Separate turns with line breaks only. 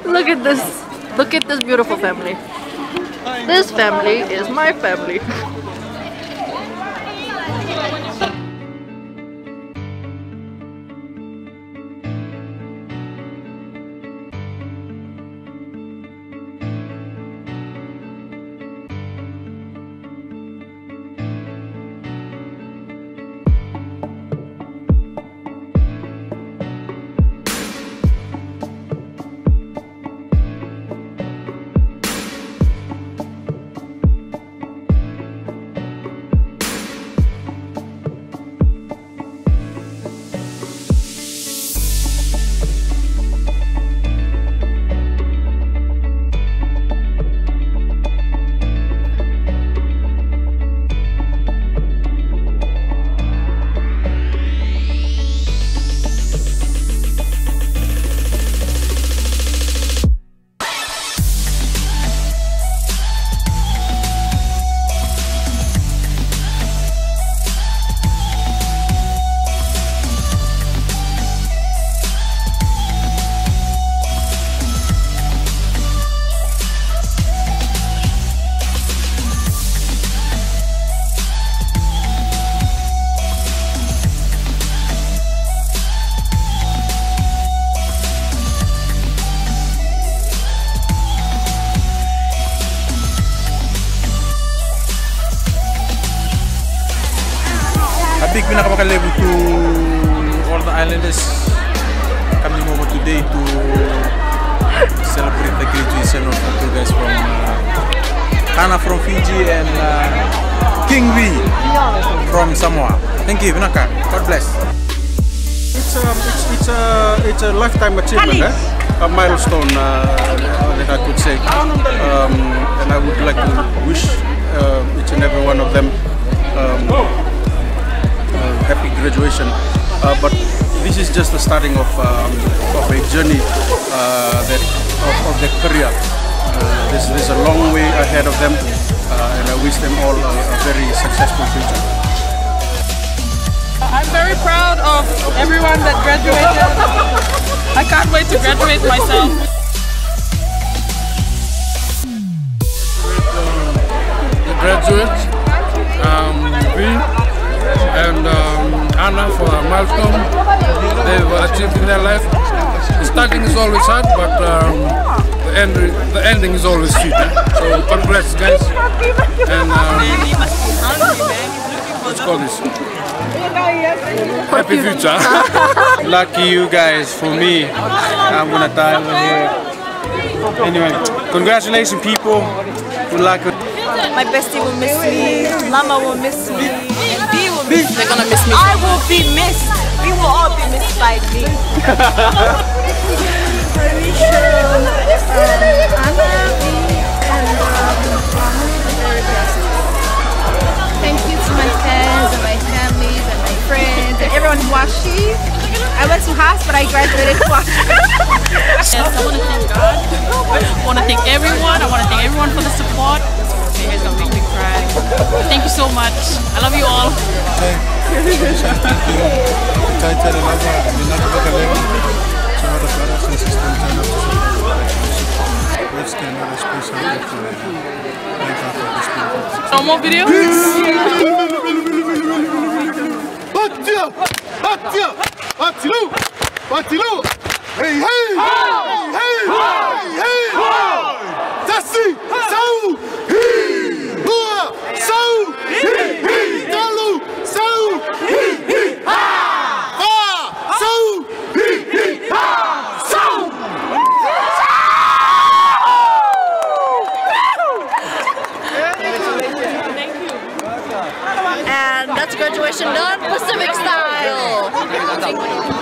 Look at this. Look at this beautiful family. This family is my family.
Big pinakamakalevel to all the islanders coming over today to celebrate the graduation of two guys from Hannah from Fiji and King V from Samoa. Thank you, Vinaka. God bless.
It's a lifetime achievement, a milestone that I could say, and I would like to wish each and every one of them happy graduation, but this is just the starting of a journey of their career. There's a long way ahead of them, and I wish them all a very successful future.
I'm very proud of everyone that graduated. I can't wait to graduate myself.
The graduates, and Anna for a milestone they've achieved in their life. The starting is always hard, but the ending is always sweet. So congrats, guys, and let's call this happy future.
Lucky you guys. For me, I'm gonna die over here. Anyway, congratulations, people. Good luck.
My bestie will miss me, Mama will miss me, and B will miss me. They're gonna miss me. I will be missed. We will all be missed by me.
Thank you to my fans and my families and my friends and everyone who watched it. I went to Haas, but I graduated twice.
Yes, I want to thank God. I want to thank everyone. I want to thank everyone for the support. You guys gonna make me cry. Thank you so much. I love you all. No more videos?
Hey, hey! Hey, hey! Tassi! Sau! Hi! Bua! Sau! Hi! Dalu! Sau! Hi! Ha! Ha! Sau! Hi! Ha! Sau!
And that's graduation done Pacific style.